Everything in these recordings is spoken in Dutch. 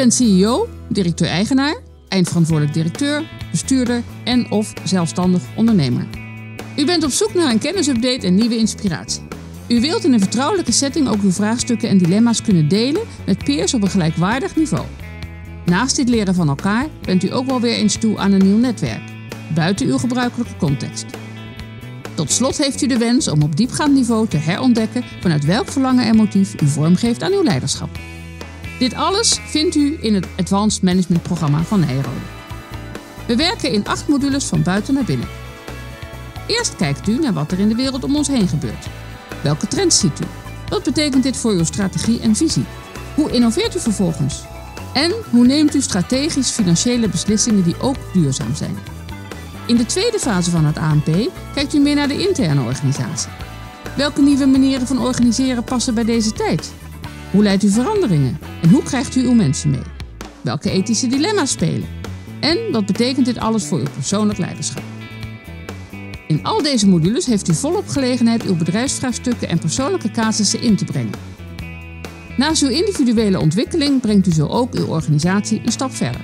bent CEO, directeur-eigenaar, eindverantwoordelijk directeur, bestuurder en of zelfstandig ondernemer. U bent op zoek naar een kennisupdate en nieuwe inspiratie. U wilt in een vertrouwelijke setting ook uw vraagstukken en dilemma's kunnen delen met peers op een gelijkwaardig niveau. Naast dit leren van elkaar bent u ook wel weer eens toe aan een nieuw netwerk, buiten uw gebruikelijke context. Tot slot heeft u de wens om op diepgaand niveau te herontdekken vanuit welk verlangen en motief u vormgeeft aan uw leiderschap. Dit alles vindt u in het Advanced Management programma van Nijrode. We werken in 8 modules van buiten naar binnen. Eerst kijkt u naar wat er in de wereld om ons heen gebeurt. Welke trends ziet u? Wat betekent dit voor uw strategie en visie? Hoe innoveert u vervolgens? En hoe neemt u strategisch financiële beslissingen die ook duurzaam zijn? In de tweede fase van het AMP kijkt u meer naar de interne organisatie. Welke nieuwe manieren van organiseren passen bij deze tijd? Hoe leidt u veranderingen? En hoe krijgt u uw mensen mee? Welke ethische dilemma's spelen? En wat betekent dit alles voor uw persoonlijk leiderschap? In al deze modules heeft u volop gelegenheid uw bedrijfsvraagstukken en persoonlijke casussen in te brengen. Naast uw individuele ontwikkeling brengt u zo ook uw organisatie een stap verder.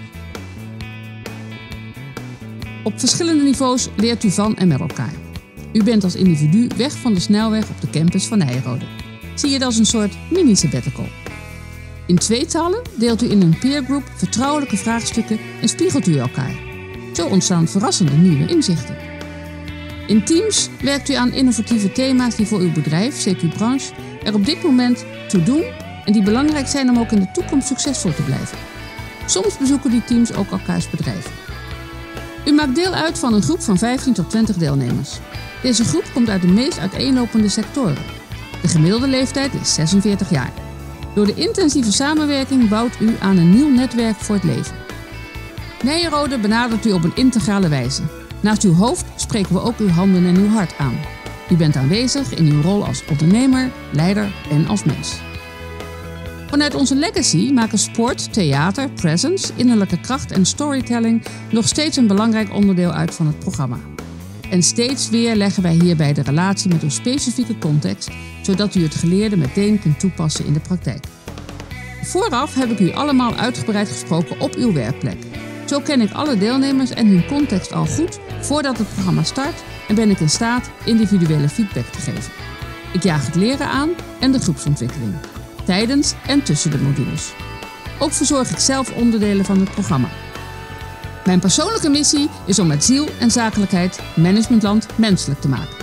Op verschillende niveaus leert u van en met elkaar. U bent als individu weg van de snelweg op de campus van Nijrode. Zie je het als een soort mini-sabbatical. In tweetallen deelt u in een peergroup vertrouwelijke vraagstukken en spiegelt u elkaar. Zo ontstaan verrassende nieuwe inzichten. In teams werkt u aan innovatieve thema's die voor uw bedrijf, CQ-branche, er op dit moment toe doen en die belangrijk zijn om ook in de toekomst succesvol te blijven. Soms bezoeken die teams ook elkaars bedrijven. U maakt deel uit van een groep van 15 tot 20 deelnemers. Deze groep komt uit de meest uiteenlopende sectoren. De gemiddelde leeftijd is 46 jaar. Door de intensieve samenwerking bouwt u aan een nieuw netwerk voor het leven. Nijrode benadert u op een integrale wijze. Naast uw hoofd spreken we ook uw handen en uw hart aan. U bent aanwezig in uw rol als ondernemer, leider en als mens. Vanuit onze legacy maken sport, theater, presence, innerlijke kracht en storytelling nog steeds een belangrijk onderdeel uit van het programma. En steeds weer leggen wij hierbij de relatie met uw specifieke context, zodat u het geleerde meteen kunt toepassen in de praktijk. Vooraf heb ik u allemaal uitgebreid gesproken op uw werkplek. Zo ken ik alle deelnemers en hun context al goed voordat het programma start en ben ik in staat individuele feedback te geven. Ik jaag het leren aan en de groepsontwikkeling, tijdens en tussen de modules. Ook verzorg ik zelf onderdelen van het programma. Mijn persoonlijke missie is om met ziel en zakelijkheid managementland menselijk te maken.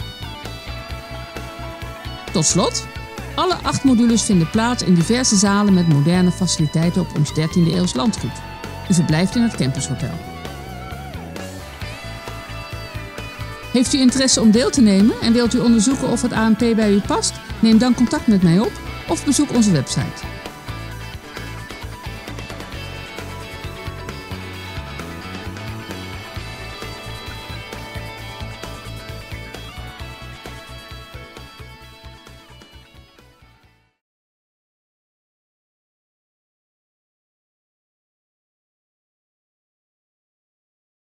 Tot slot, alle 8 modules vinden plaats in diverse zalen met moderne faciliteiten op ons 13e eeuws landgoed. U verblijft in het campushotel. Heeft u interesse om deel te nemen en wilt u onderzoeken of het AMP bij u past? Neem dan contact met mij op of bezoek onze website.